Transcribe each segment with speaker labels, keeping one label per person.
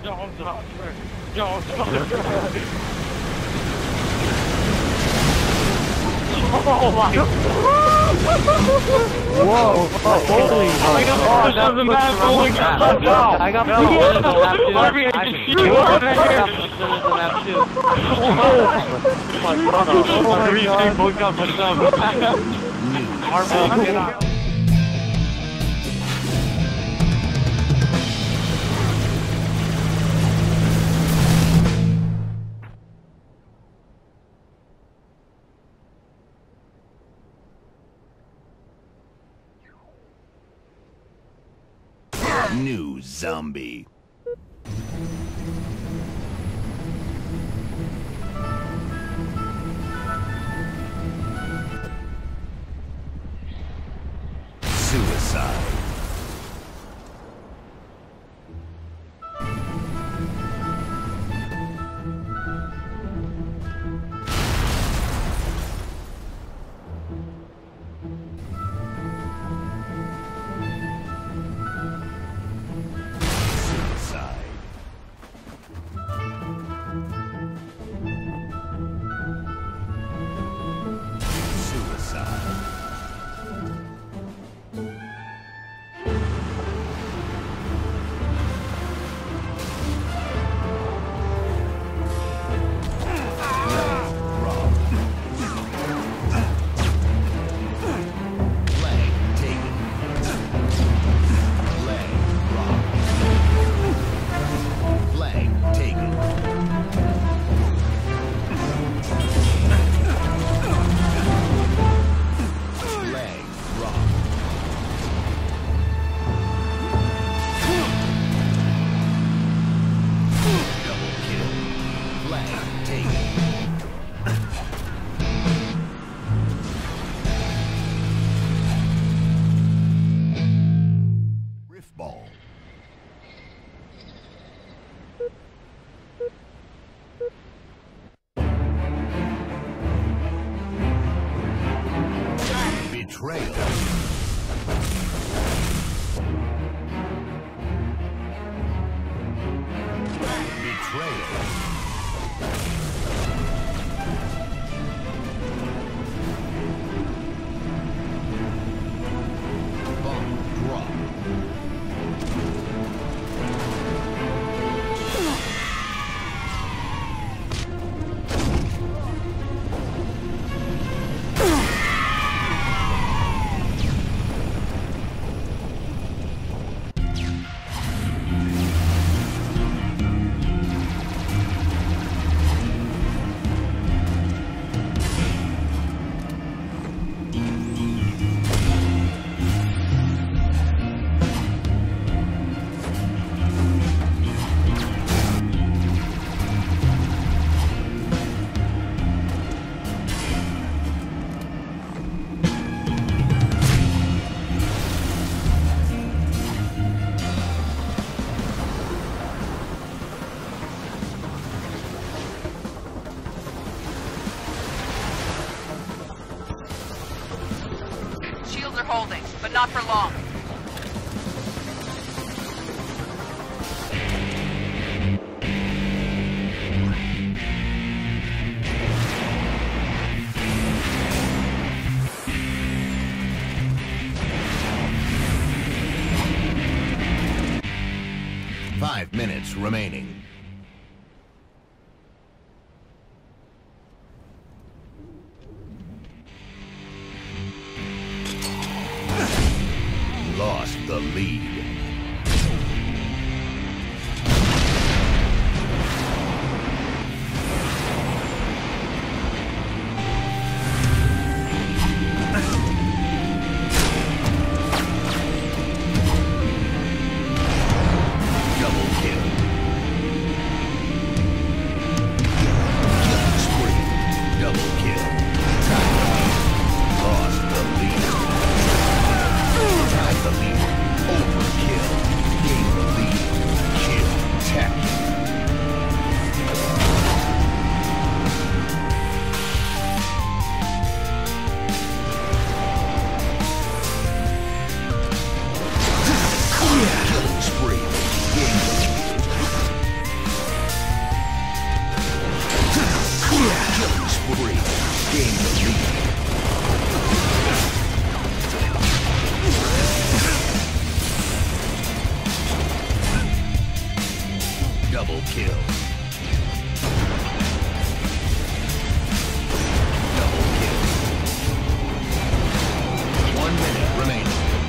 Speaker 1: Oh my god! Whoa! Holy! I got
Speaker 2: New zombie. Suicide. Betrayal.
Speaker 3: Holding, but not for long.
Speaker 2: Five minutes remaining. Lost the lead. Double kill. Double kill. Double kill. 1 minute remaining.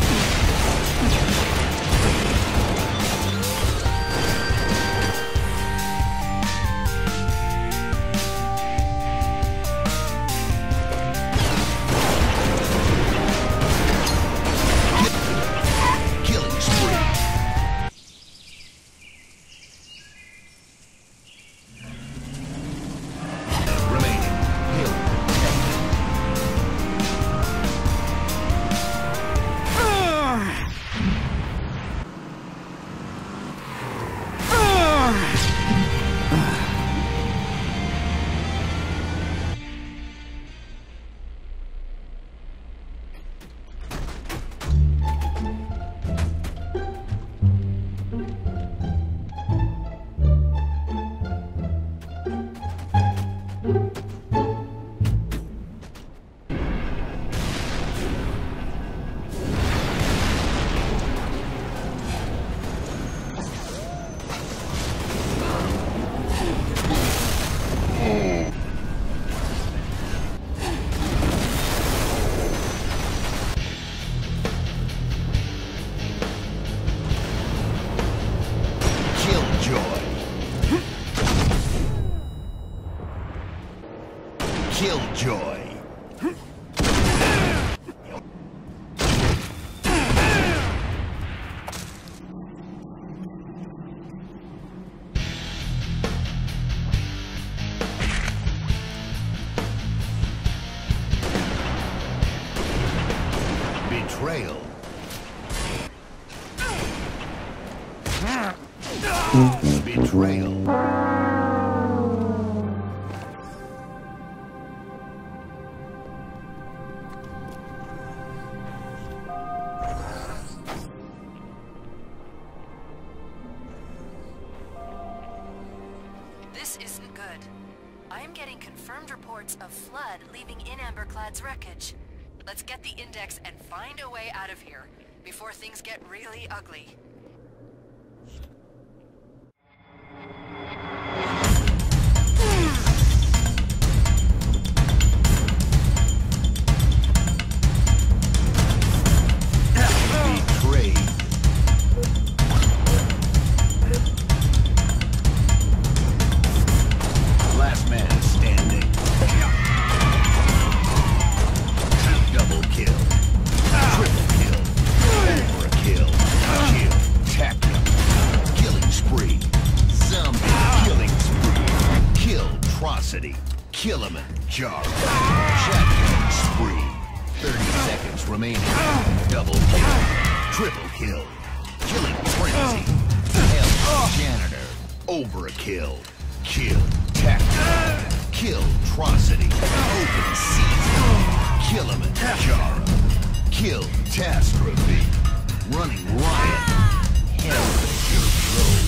Speaker 2: Killjoy. Betrayal. Betrayal.
Speaker 4: This isn't good. I'm getting confirmed reports of flood leaving in Amberclad's wreckage. Let's get the index and find a way out of here before things get really ugly. Kilimanjaro. Shotgun spree. 30 seconds remaining. Double kill. Triple kill. Killing frenzy. Hell janitor. Overkill. Kill tactical. Kill atrocity. Open season. Kilimanjaro. Kill catastrophe. Running riot. Hell your road.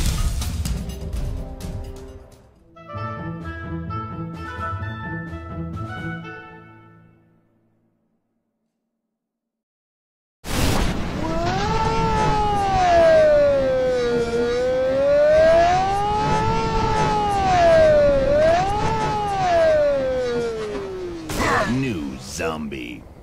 Speaker 4: New zombie.